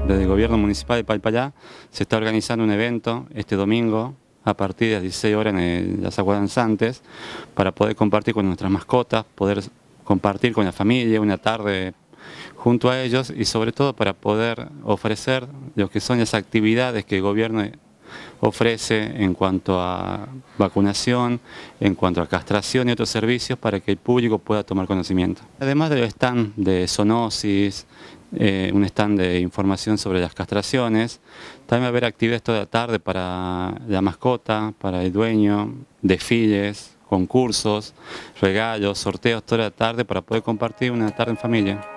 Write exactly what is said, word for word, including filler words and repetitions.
desde el gobierno municipal de Palpalá se está organizando un evento este domingo a partir de las dieciséis horas en el, las aguas danzantes para poder compartir con nuestras mascotas, poder compartir con la familia una tarde junto a ellos y sobre todo para poder ofrecer lo que son las actividades que el gobierno ofrece en cuanto a vacunación, en cuanto a castración y otros servicios para que el público pueda tomar conocimiento. Además del stand de zoonosis, eh, un stand de información sobre las castraciones, también va a haber actividades toda la tarde para la mascota, para el dueño, desfiles, concursos, regalos, sorteos toda la tarde para poder compartir una tarde en familia.